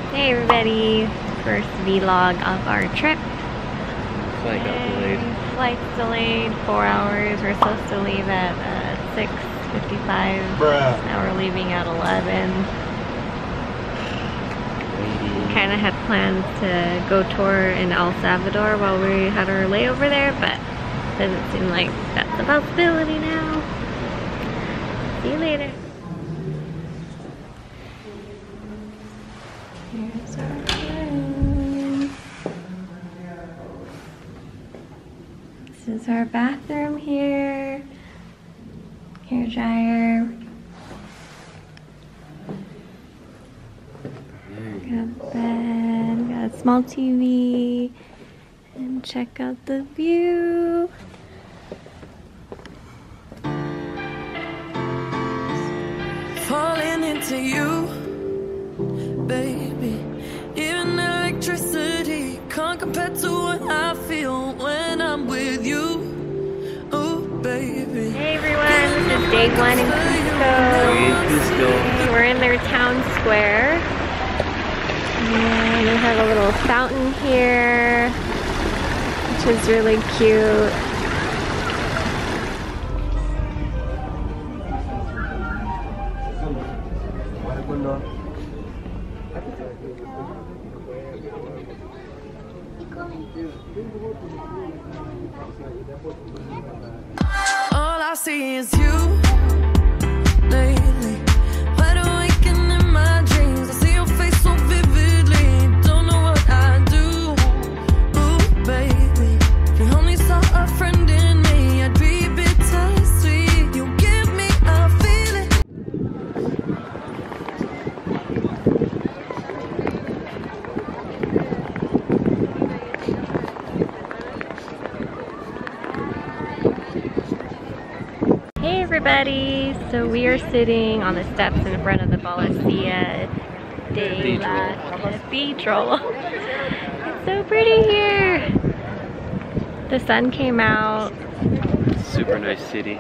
Hey everybody, first vlog of our trip. Flight got delayed. Flight's delayed 4 hours. We're supposed to leave at 6:55. Now we're leaving at 11. Kind of had plans to go tour in El Salvador while we had our layover there, but doesn't seem like that's a possibility now. See you later. Here's our room. This is our bathroom here. Hair dryer. Got a bed, got a small TV, and check out the view. Falling into you, baby. Even electricity can't compare to what I feel when I'm with you. Oh, baby. Hey everyone, this is day one in Cusco. We're in their town square. And they have a little fountain here, which is really cute. All I see is you lately. Wide awake and in my dreams, I see your face so vividly. Don't know what I do. Ooh, baby, if you only saw a friend in me, I'd be bittersweet. You give me a feeling. Hey everybody, so we are sitting on the steps in front of the Plaza de Cathedral. It's so pretty here. The sun came out. Super nice city.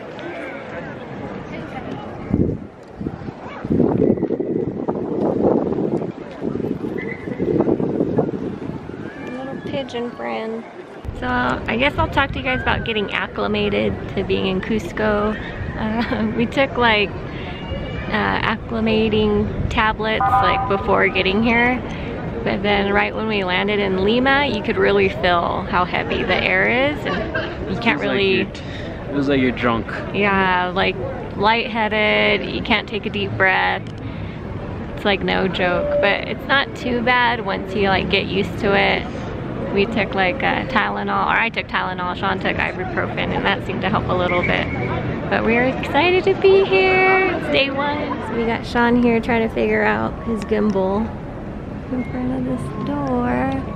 Little pigeon friend. So I guess I'll talk to you guys about getting acclimated to being in Cusco. We took like acclimating tablets like before getting here, but then right when we landed in Lima, you could really feel how heavy the air is, and you can't really. It was like you're drunk. Yeah, like lightheaded. You can't take a deep breath. It's like no joke, but it's not too bad once you like get used to it. We took like Tylenol, or I took Tylenol, Sean took ibuprofen, and that seemed to help a little bit. But we're excited to be here. It's day one. So we got Sean here trying to figure out his gimbal in front of this door.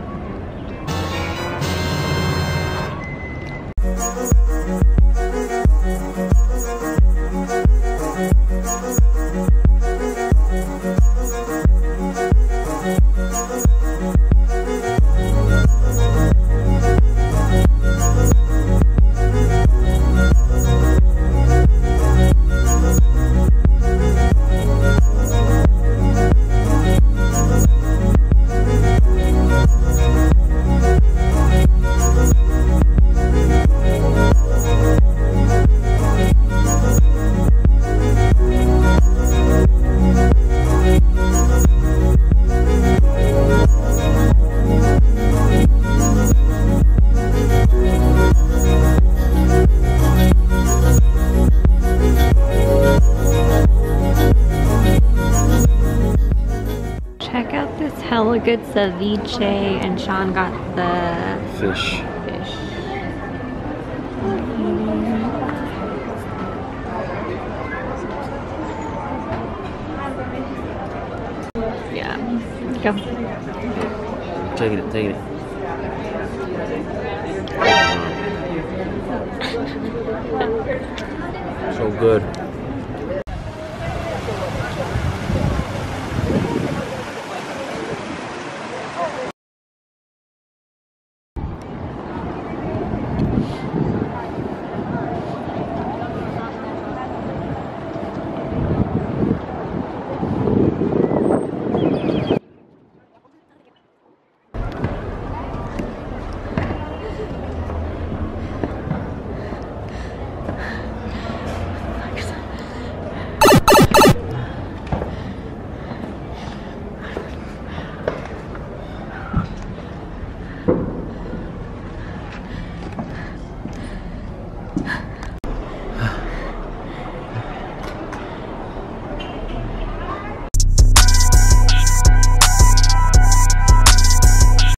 Hella good ceviche, and Sean got the Fish. Yeah, go. Taking it. So good.